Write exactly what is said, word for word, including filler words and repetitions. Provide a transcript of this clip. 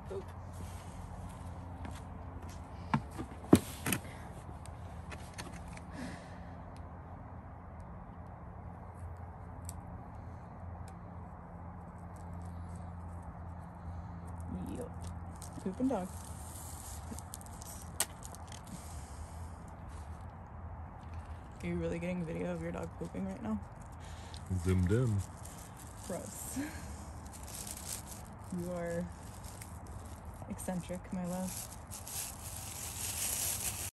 poop. Yup. Pooping dog. Are you really getting a video of your dog pooping right now? Zoomed in. Gross. You are eccentric, my love.